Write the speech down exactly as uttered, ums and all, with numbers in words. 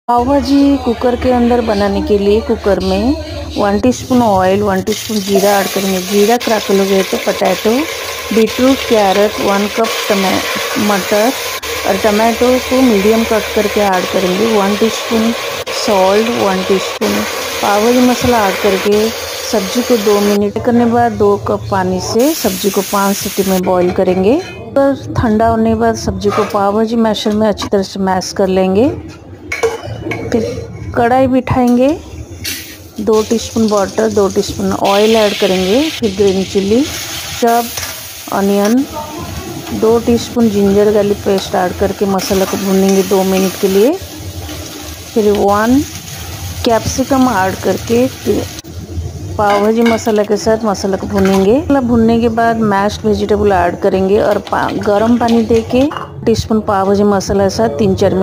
पाव भाजी कुकर के अंदर बनाने के लिए कुकर में one teaspoon oil, one teaspoon जीरा ऐड करेंगे। जीरा क्रैकल हो गए तो potato, beetroot, carrot, one cup टमा मटर और टमाटो को मीडियम कट करके ऐड करेंगे। One teaspoon salt, one teaspoon pav bhaji masala add करके सब्जी को दो मिनट करने के बाद दो कप पानी से सब्जी को पाँच सीटी में बॉईल करेंगे। और ठंडा होने के बाद सब्जी को पाव भाजी मैशर में अच्छी तरह से मैश कर लेंगे। फिर कढ़ाई बिठाएंगे, दो टीस्पून बटर, दो टीस्पून ऑयल ऐड करेंगे। फिर ग्रीन चिल्ली, चॉप्ड अनियन, दो teaspoon ginger garlic paste add करके मसाला को भूनेंगे दो मिनट के लिए। फिर वन कैप्सिकम ऐड करके पाव भाजी मसाला के साथ मसाला को भूनेंगे। मसाला भुनने के बाद मैश्ड वेजिटेबल ऐड करेंगे और पा, गर्म पानी देके टीस्पून पाव भाजी मसाला के साथ तीन चार